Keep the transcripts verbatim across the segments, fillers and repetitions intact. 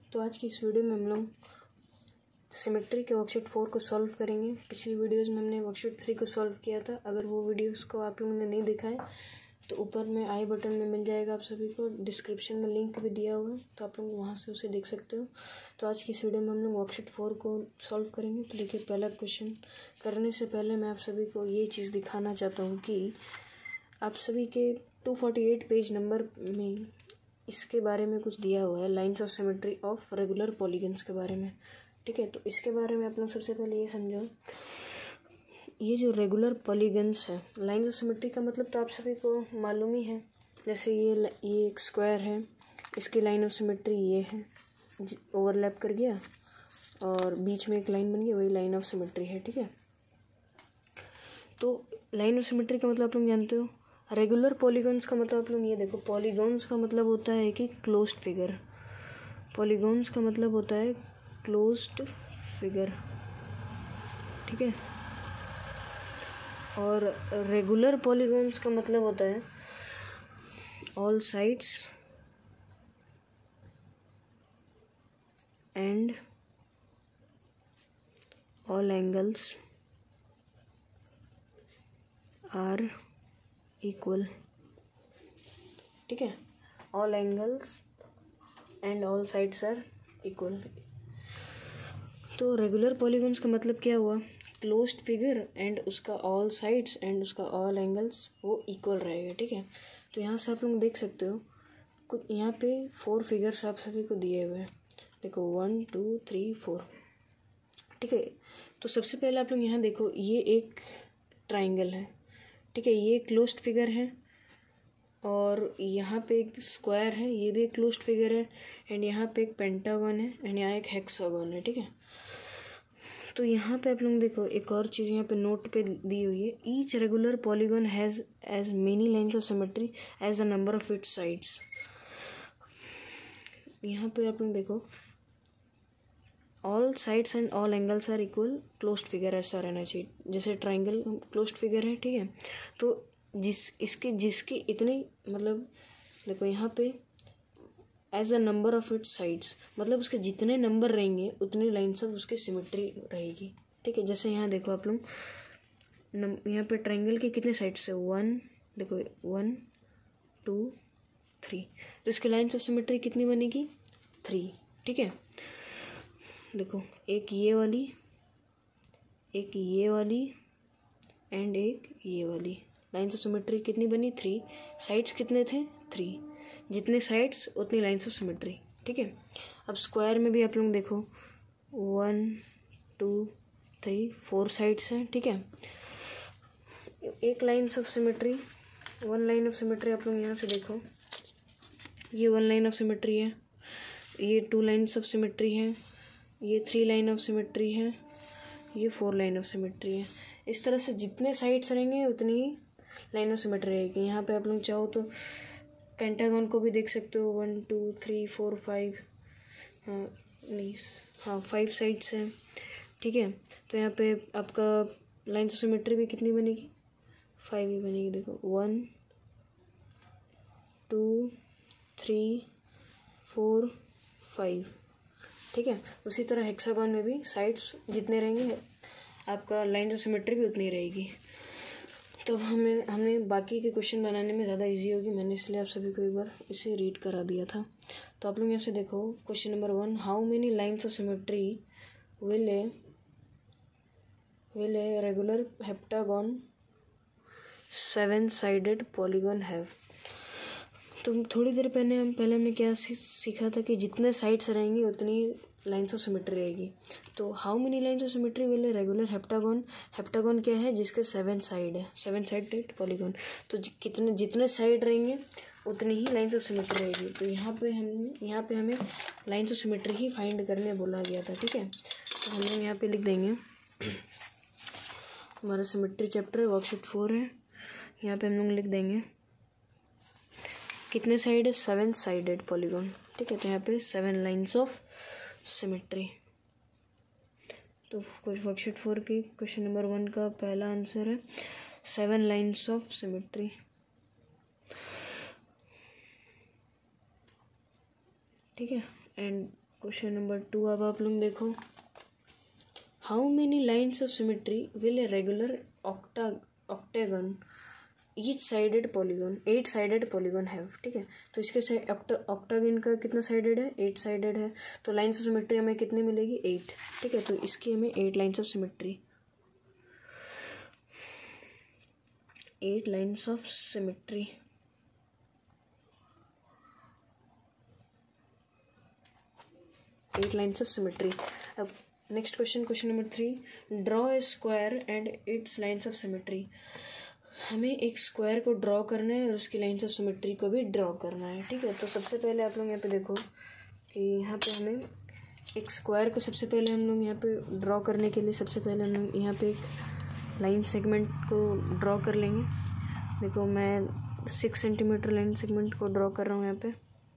तो आज की इस वीडियो में हम लोग सिमेट्री के वर्कशीट फोर को सॉल्व करेंगे। पिछली वीडियोस में हमने वर्कशीट थ्री को सॉल्व किया था। अगर वो वीडियोस को आप लोगों ने नहीं देखा है तो ऊपर में आई बटन में मिल जाएगा, आप सभी को डिस्क्रिप्शन में लिंक भी दिया हुआ है, तो आप लोग वहाँ से उसे देख सकते हो। तो आज की इस वीडियो में हम लोग वर्कशीट फोर को सॉल्व करेंगे। तो देखिए, पहला क्वेश्चन करने से पहले मैं आप सभी को ये चीज़ दिखाना चाहता हूँ कि आप सभी के two forty eight page number में इसके बारे में कुछ दिया हुआ है, lines of symmetry of regular polygons के बारे में। ठीक है, तो इसके बारे में आप लोग सबसे पहले ये समझो, ये जो रेगुलर पॉलीगन्स है, लाइन्स ऑफ सिमेट्री का मतलब तो आप सभी को मालूम ही है। जैसे ये ये एक स्क्वायर है, इसकी लाइन ऑफ सिमेट्री ये है, ओवरलैप कर गया और बीच में एक लाइन बन गई, वही लाइन ऑफ सिमेट्री है। ठीक है, तो लाइन ऑफ सिमेट्री का मतलब आप लोग जानते हो। रेगुलर पॉलीगन्स का मतलब आप लोग ये देखो, पॉलीगन्स का मतलब होता है कि क्लोज्ड फिगर। पॉलीगन्स का मतलब होता है क्लोज्ड फिगर। ठीक है, और रेगुलर पॉलीगन्स का मतलब होता है all sides and all angles are equal. ठीक है, all angles and all sides are equal. तो रेगुलर पॉलीगन्स का मतलब क्या हुआ, क्लोज्ड फिगर एंड उसका ऑल साइड्स एंड उसका ऑल एंगल्स वो इक्वल रहेगा। ठीक है, तो यहाँ से आप लोग देख सकते हो कुछ यहाँ पे फोर फिगर्स आप सभी को दिए हुए हैं। देखो, वन टू थ्री फोर। ठीक है, तो सबसे पहले आप लोग यहाँ देखो, ये एक ट्राइंगल है। ठीक है, ये क्लोज्ड फिगर है और यहाँ पे एक स्क्वायर है, ये भी एक क्लोज्ड फिगर है, एंड यहाँ पे एक पेंटागन है एंड यहाँ एक हेक्सागन है। ठीक है, तो यहाँ पे आप लोग देखो, एक और चीज़ यहाँ पे नोट पे दी हुई है, each regular polygon has as many lines of symmetry as the number of its sides. यहाँ पे आप लोग देखो, all sides and all angles are equal, closed figure ऐसा रहना चाहिए। जैसे ट्राइंगल क्लोज्ड फिगर है। ठीक है, तो जिस इसके जिसकी इतनी मतलब देखो यहाँ पे as a number of its sides, मतलब उसके जितने नंबर रहेंगे उतनी लाइन्स ऑफ उसकी सिमेट्री रहेगी। ठीक है, जैसे यहाँ देखो आप लोग, यहाँ पे ट्राइंगल के कितने साइड्स है, वन, देखो वन टू थ्री, तो इसके लाइन्स ऑफ सिमेट्री कितनी बनेगी, थ्री। ठीक है, देखो एक ये वाली, एक ये वाली एंड एक ये वाली, लाइन्स ऑफ सिमेट्री कितनी बनी, थ्री। साइड्स कितने थे, थ्री। जितने साइड्स उतनी लाइन्स ऑफ सिमेट्री। ठीक है, अब स्क्वायर में भी आप लोग देखो, one two three, four sides हैं। ठीक है, एक lines of symmetry, one line of symmetry आप लोग यहाँ से देखो, ये वन लाइन ऑफ सिमेट्री है, ये टू लाइन्स ऑफ सिमेट्री है, ये थ्री लाइन ऑफ सिमेट्री है, ये फोर लाइन ऑफ सिमेट्री है। इस तरह से जितने साइड्स रहेंगे उतनी ही लाइन ऑफ सिमेट्री रहेगी। यहाँ पे आप लोग चाहो तो पेंटागन को भी देख सकते हो, one two three four five, हाँ नहीं हाँ फाइव साइड्स हैं। ठीक है, तो यहाँ पे आपका लाइन ऑफ सिमेट्री भी कितनी बनेगी, फाइव ही बनेगी। देखो, one two three four five. ठीक है, उसी तरह हेक्सागन में भी साइड्स जितने रहेंगे आपका लाइन ऑफ सिमेट्री भी उतनी रहेगी। तो हमें हमने बाकी के क्वेश्चन बनाने में ज़्यादा इजी होगी, मैंने इसलिए आप सभी को एक बार इसे रीड करा दिया था। तो आप लोग यहाँ से देखो, question number one, how many lines of symmetry will a will a regular heptagon seven sided polygon have. तो थोड़ी देर पहले हम पहले हमने क्या सीखा था कि जितने साइड्स रहेंगी उतनी लाइन्स ऑफ सिमेट्री रहेगी। तो how many lines of symmetry will a regular heptagon, heptagon क्या है, जिसके सेवन साइड है, सेवन साइडेड पॉलीगन। तो कितने जितने साइड रहेंगे उतनी ही लाइन्स ऑफ सिमेट्री रहेगी। तो यहाँ पे हमने यहाँ पे हमें लाइन्स ऑफ सिमेट्री ही फाइंड करने बोला गया था। ठीक है, तो हम लोग यहाँ पे लिख देंगे, हमारा सिमेट्री चैप्टर वर्कशीट फोर है, यहाँ पे हम लोग लिख देंगे कितने साइड है, सेवन साइडेड पॉलीगन। ठीक है, तो यहाँ पे सेवन लाइन्स ऑफ सिमेट्री। तो वर्कशीट फोर की क्वेश्चन नंबर वन का पहला आंसर है सेवन लाइन्स ऑफ सिमेट्री। ठीक है, एंड क्वेश्चन नंबर टू अब आप लोग देखो, how many lines of symmetry will a regular octa octagon each sided polygon eight sided polygon have. ठीक है, तो इसके से ऑक्टागन का कितना साइडेड है, एट साइडेड है, तो लाइन्स ऑफ सिमेट्री हमें कितनी मिलेगी, एट। ठीक है, तो इसकी हमें eight lines of symmetry eight lines of symmetry eight lines of symmetry. अब next question, question number three, draw a square and its lines of symmetry. हमें एक स्क्वायर को ड्रॉ करना है और उसकी लाइन्स ऑफ सिमेट्री को भी ड्रॉ करना है। ठीक है, तो सबसे पहले आप लोग यहाँ पे देखो कि यहाँ पे हमें एक स्क्वायर को सबसे पहले हम लोग यहाँ पे ड्रॉ करने के लिए सबसे पहले हम लोग यहाँ पे एक लाइन सेगमेंट को ड्रॉ कर लेंगे। देखो मैं सिक्स सेंटीमीटर लाइन सेगमेंट को ड्रॉ कर रहा हूँ यहाँ पे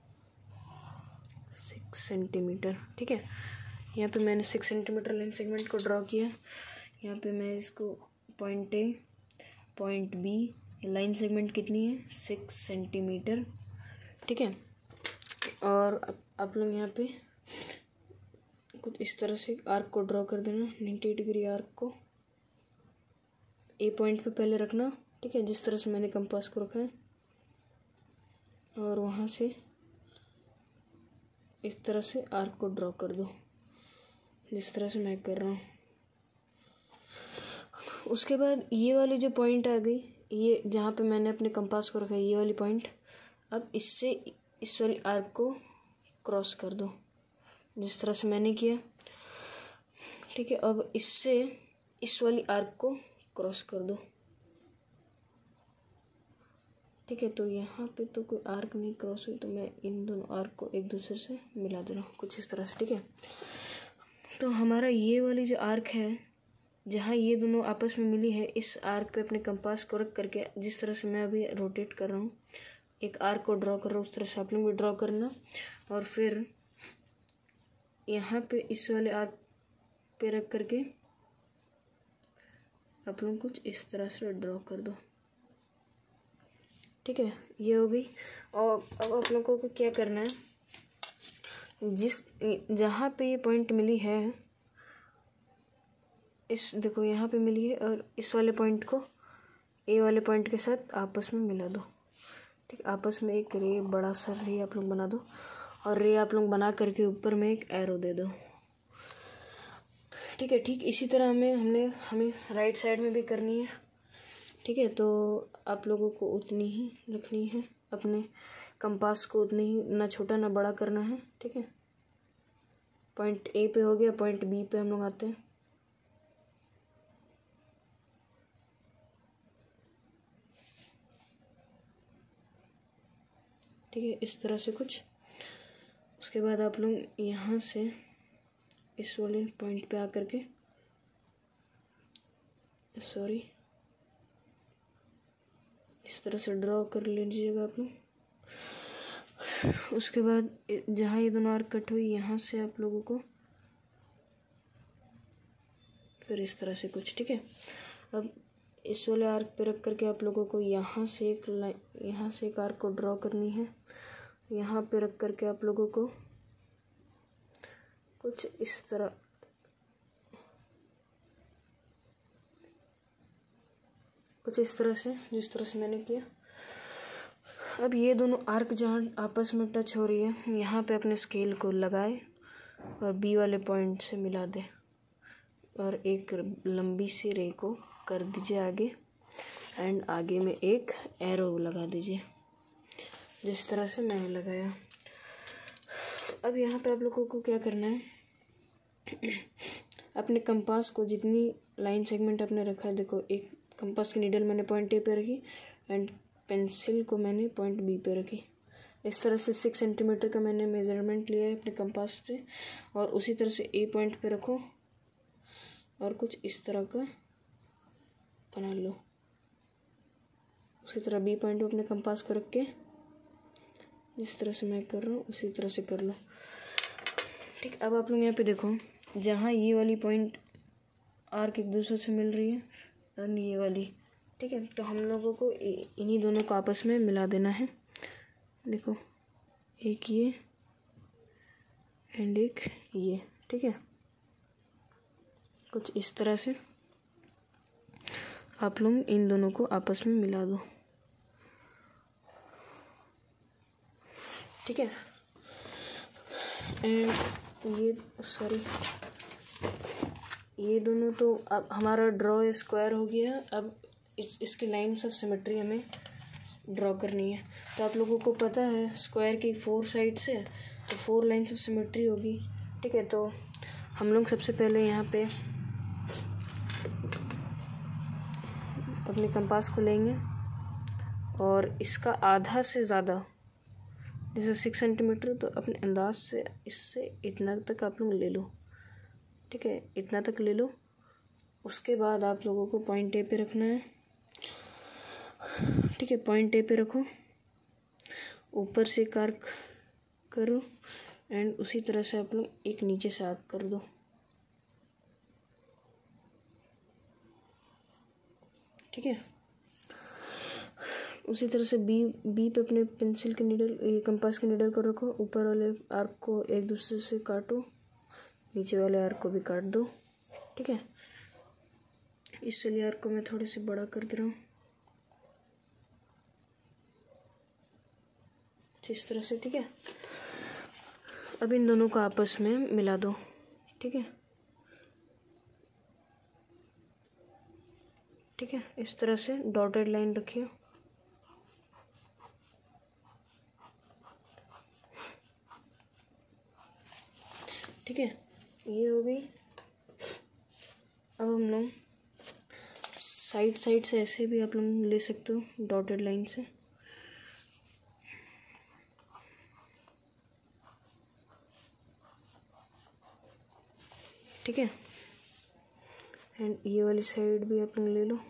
सिक्स सेंटीमीटर। ठीक है, यहाँ पे मैंने सिक्स सेंटीमीटर लाइन सेगमेंट को ड्रॉ किया। यहाँ पे मैं इसको point A point B, line segment कितनी है, सिक्स सेंटीमीटर। ठीक है, और आप लोग यहाँ पे कुछ इस तरह से आर्क को ड्रॉ कर देना, नाइन्टी डिग्री आर्क को ए पॉइंट पे पहले रखना। ठीक है, जिस तरह से मैंने कंपास को रखा है, और वहाँ से इस तरह से आर्क को ड्रॉ कर दो, जिस तरह से मैं कर रहा हूँ। उसके बाद ये वाली जो पॉइंट आ गई, ये जहाँ पे मैंने अपने कंपास को रखा है, ये वाली पॉइंट, अब इससे इस वाली आर्क को क्रॉस कर दो, जिस तरह से मैंने किया। ठीक है, अब इससे इस वाली आर्क को क्रॉस कर दो। ठीक है, तो यहाँ पे तो कोई आर्क नहीं क्रॉस हुई, तो मैं इन दोनों आर्क को एक दूसरे से मिला दे रहा हूँ कुछ इस तरह से। ठीक है, तो हमारा ये वाली जो आर्क है, जहाँ ये दोनों आपस में मिली है, इस आर्क पे अपने कंपास को रख करके, जिस तरह से मैं अभी रोटेट कर रहा हूँ, एक आर्क को ड्रॉ कर रहा हूँ, उस तरह से आप लोग भी ड्रॉ करना। और फिर यहाँ पे इस वाले आर्क पे रख करके आप लोग कुछ इस तरह से ड्रॉ कर दो। ठीक है, ये हो गई। और अब आप लोगों को क्या करना है, जिस जहाँ पे ये पॉइंट मिली है, इस देखो यहाँ पे मिली है, और इस वाले पॉइंट को ए वाले पॉइंट के साथ आपस में मिला दो। ठीक, आपस में एक रे, बड़ा सा रे आप लोग बना दो, और रे आप लोग बना करके ऊपर में एक एरो दे दो। ठीक है, ठीक इसी तरह हमें हमने हमें राइट साइड में भी करनी है। ठीक है, तो आप लोगों को उतनी ही रखनी है, अपने कंपास को उतनी ही, ना छोटा ना बड़ा करना है। ठीक है, पॉइंट ए पे हो गया, पॉइंट बी पे हम लोग आते हैं। ठीक है, इस तरह से कुछ। उसके बाद आप लोग यहाँ से इस वाले पॉइंट पे आकर के, सॉरी, इस तरह से ड्रॉ कर लीजिएगा आप लोग। उसके बाद जहाँ ये दोनों आर्क कट हुई, यहाँ से आप लोगों को फिर इस तरह से कुछ। ठीक है, अब इस वाले आर्क पे रख करके आप लोगों को यहाँ से एक लाइन, यहाँ से एक आर्क को ड्रॉ करनी है। यहाँ पे रख करके आप लोगों को कुछ इस तरह, कुछ इस तरह से, जिस तरह से मैंने किया। अब ये दोनों आर्क जहाँ आपस में टच हो रही है, यहाँ पे अपने स्केल को लगाए और बी वाले पॉइंट से मिला दे, और एक लंबी सी रे को कर दीजिए आगे, एंड आगे में एक एरो लगा दीजिए, जिस तरह से मैंने लगाया। अब यहाँ पे आप लोगों को क्या करना है, अपने कंपास को जितनी लाइन सेगमेंट आपने रखा है, देखो एक कंपास की नीडल मैंने पॉइंट ए पे रखी, एंड पेंसिल को मैंने पॉइंट बी पे रखी। इस तरह से सिक्स सेंटीमीटर का मैंने मेजरमेंट लिया है अपने कंपास पे, और उसी तरह से ए पॉइंट पे रखो और कुछ इस तरह का बना लो। उसी तरह बी पॉइंट पे अपने कंपास को रख के, जिस तरह से मैं कर रहा हूँ उसी तरह से कर लो। ठीक, अब आप लोग यहाँ पे देखो, जहाँ ये वाली पॉइंट आर्क एक दूसरे से मिल रही है, और ये वाली। ठीक है, तो हम लोगों को इन्हीं दोनों को आपस में मिला देना है। देखो, एक ये एंड एक ये, ठीक है। कुछ इस तरह से आप लोग इन दोनों को आपस में मिला दो, ठीक है। एंड ये सॉरी ये दोनों तो अब हमारा ड्रॉ स्क्वायर हो गया। अब इस इसकी लाइन्स ऑफ सिमेट्री हमें ड्रॉ करनी है। तो आप लोगों को पता है स्क्वायर की फोर साइड्स है तो फोर लाइन्स ऑफ सिमेट्री होगी, ठीक है। तो हम लोग सबसे पहले यहाँ पे अपने कंपास को लेंगे और इसका आधा से ज़्यादा जैसे सिक्स सेंटीमीटर तो अपने अंदाज से इससे इतना तक आप लोग ले लो, ठीक है। इतना तक ले लो। उसके बाद आप लोगों को पॉइंट ए पे रखना है, ठीक है। पॉइंट ए पे रखो, ऊपर से एक आर्क करो एंड उसी तरह से आप लोग एक नीचे से आर्क कर दो, ठीक है। उसी तरह से बी बी पे अपने पेंसिल के नीडल ये कंपास के नीडल को रखो, ऊपर वाले आर्क को एक दूसरे से काटो, नीचे वाले आर्क को भी काट दो, ठीक है। इस वाले आर्क को मैं थोड़े से बड़ा कर दे रहा हूँ इस तरह से, ठीक है। अब इन दोनों को आपस में मिला दो, ठीक है, ठीक है। इस तरह से डॉटेड लाइन रखिए, ठीक है। ये हो गई। अब हम लोग साइड साइड से ऐसे भी आप लोग ले सकते हो डॉटेड लाइन से, ठीक है। एंड ये वाली साइड भी आप लोग ले लो,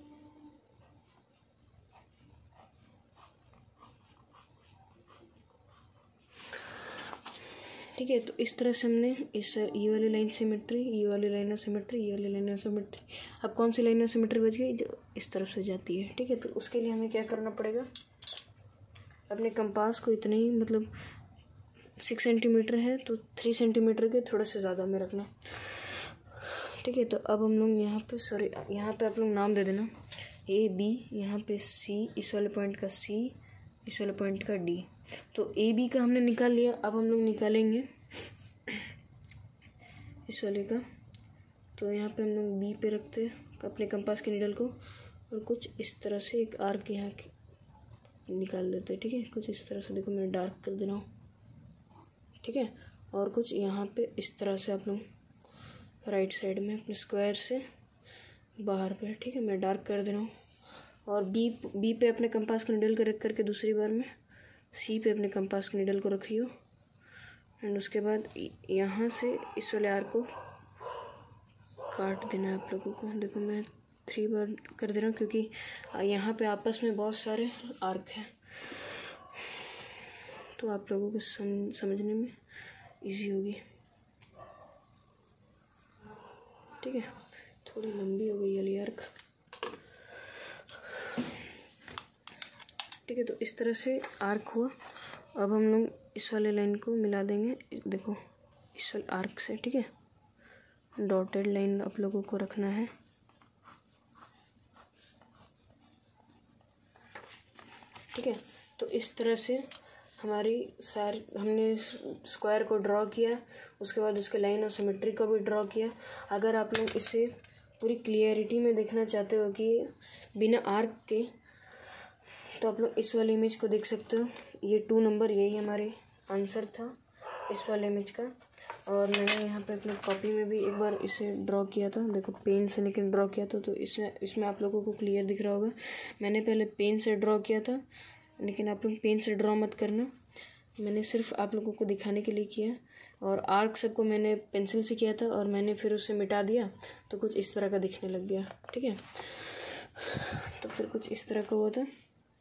ठीक है। तो इस तरह से हमने इस ये वाली लाइन सिमेट्री, ये वाली लाइन ऑफ सिमेट्री, ये वाली लाइन ऑफ सिमेट्री। अब कौन सी लाइन ऑफ सिमेट्री बच गई? जो इस तरफ से जाती है, ठीक है। तो उसके लिए हमें क्या करना पड़ेगा, अपने कंपास को इतने ही मतलब सिक्स सेंटीमीटर है तो थ्री सेंटीमीटर के थोड़ा से ज़्यादा में रखना, ठीक है। तो अब हम लोग यहाँ पे सॉरी यहाँ पे आप लोग नाम दे देना ए बी, यहाँ पे सी, इस वाले पॉइंट का सी, इस वाले पॉइंट का डी। तो ए बी का हमने निकाल लिया। अब हम लोग निकालेंगे इस वाले का। तो यहाँ पे हम लोग बी पे रखते हैं अपने कंपास के नीडल को और कुछ इस तरह से एक आर्क यहाँ निकाल देते हैं, ठीक है। कुछ इस तरह से, देखो मैं डार्क कर दे रहा हूँ, ठीक है। और कुछ यहाँ पे इस तरह से आप लोग राइट साइड में अपने स्क्वायर से बाहर पे, ठीक है, मैं डार्क कर दे रहा हूँ। और बी बी पे अपने कंपास के नीडल को रख करके दूसरी बार में सी पे अपने कंपास के नीडल को रखियो एंड उसके बाद यहाँ से इस वाले आर्क को काट देना है आप लोगों को। देखो मैं थ्री बार कर दे रहा हूँ क्योंकि यहाँ पे आपस में बहुत सारे आर्क हैं तो आप लोगों को सम, समझने में इजी होगी, ठीक है। थोड़ी लंबी हो गई वाली आर्क, ठीक है। तो इस तरह से आर्क हुआ। अब हम लोग इस वाले लाइन को मिला देंगे, देखो इस वाले आर्क से, ठीक है। डॉटेड लाइन आप लोगों को रखना है, ठीक है। तो इस तरह से हमारी सारी हमने स्क्वायर को ड्रॉ किया, उसके बाद उसके लाइन और सिमेट्री को भी ड्रॉ किया। अगर आप लोग इसे पूरी क्लियरिटी में देखना चाहते हो कि बिना आर्क के, तो आप लोग इस वाले इमेज को देख सकते हो। ये टू नंबर यही हमारे आंसर था इस वाले इमेज का। और मैंने यहाँ पे अपनी कॉपी में भी एक बार इसे ड्रॉ किया था, देखो पेन से लेकिन ड्रॉ किया था। तो इसमें इसमें आप लोगों को क्लियर दिख रहा होगा। मैंने पहले पेन से ड्रॉ किया था, लेकिन आप लोग पेन से ड्रॉ मत करना, मैंने सिर्फ आप लोगों को दिखाने के लिए किया। और आर्क सबको मैंने पेंसिल से किया था और मैंने फिर उसे मिटा दिया तो कुछ इस तरह का दिखने लग गया, ठीक है। तो फिर कुछ इस तरह का हुआ था।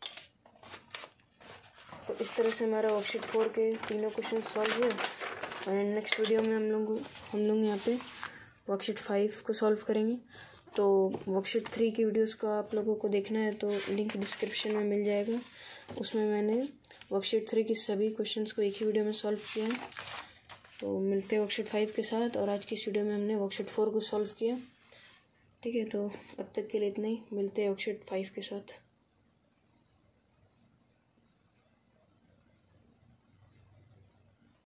तो इस तरह से हमारा वर्कशीट फोर के तीनों क्वेश्चन सॉल्व हुए। और नेक्स्ट वीडियो में हम लोग हम लोग यहाँ पे वर्कशीट फाइव को सॉल्व करेंगे। तो वर्कशीट थ्री की वीडियोस को आप लोगों को देखना है तो लिंक डिस्क्रिप्शन में मिल जाएगा। उसमें मैंने वर्कशीट थ्री की सभी क्वेश्चंस को एक ही वीडियो में सॉल्व किया है। तो मिलते हैं वर्कशीट फाइव के साथ। और आज की इस वीडियो में हमने वर्कशीट फोर को सॉल्व किया। ठीक है, तो अब तक के लिए इतना ही, मिलते हैं वर्कशीट फाइव के साथ।